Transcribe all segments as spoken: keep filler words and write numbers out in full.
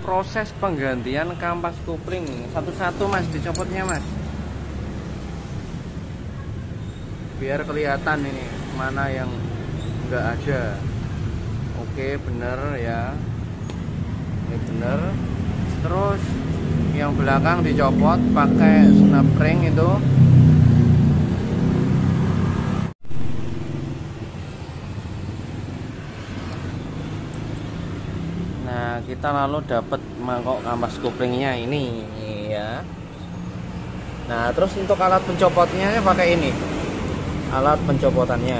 proses penggantian kampas kopling satu-satu mas, dicopotnya mas, biar kelihatan ini mana yang enggak ada. Oke bener ya, ini bener. Terus yang belakang dicopot pakai snap ring itu. Nah kita lalu dapat mangkok kampas koplingnya ini ya. Nah terus untuk alat pencopotnya pakai ini, alat pencopotannya.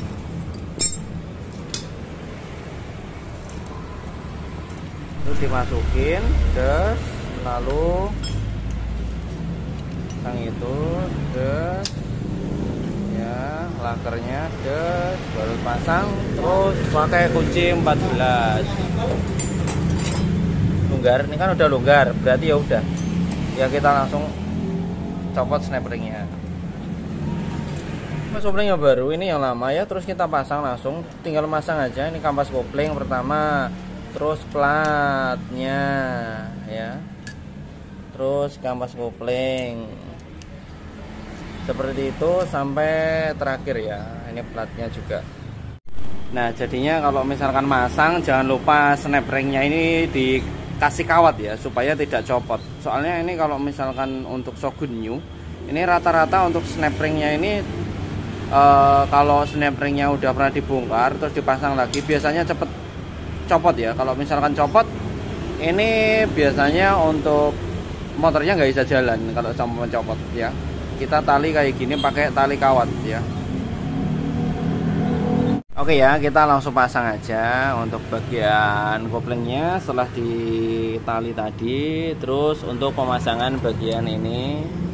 Itu dimasukin, terus lalu sang itu, terus ya lakernya, terus baru pasang, terus pakai kunci empat belas. Longgar, ini kan udah longgar, berarti ya udah. Ya kita langsung copot snap ringnya. Mas koplingnya baru, ini yang lama ya, terus kita pasang langsung, tinggal masang aja. Ini kampas kopling pertama, terus platnya ya, terus kampas kopling seperti itu sampai terakhir ya. Ini platnya juga. Nah jadinya kalau misalkan masang, jangan lupa snap ringnya ini dikasih kawat ya, supaya tidak copot. Soalnya ini kalau misalkan untuk Shogun New, ini rata-rata untuk snap ringnya ini Uh, kalau snap ringnya udah pernah dibongkar terus dipasang lagi, biasanya cepet copot ya. Kalau misalkan copot, ini biasanya untuk motornya nggak bisa jalan kalau sama mencopot ya. Kita tali kayak gini pakai tali kawat ya. Oke ya, kita langsung pasang aja untuk bagian koplingnya setelah ditali tadi. Terus untuk pemasangan bagian ini